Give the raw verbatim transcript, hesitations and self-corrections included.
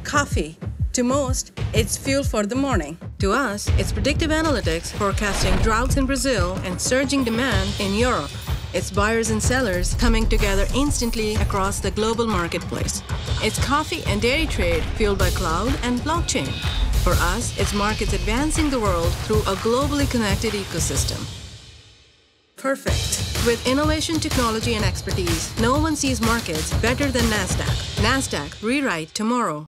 coffee. To most, it's fuel for the morning. To us, it's predictive analytics forecasting droughts in Brazil and surging demand in Europe. It's buyers and sellers coming together instantly across the global marketplace. It's coffee and dairy trade fueled by cloud and blockchain. For us, it's markets advancing the world through a globally connected ecosystem. Perfect. With innovation, technology, and expertise, no one sees markets better than Nasdaq. Nasdaq, rewrite tomorrow.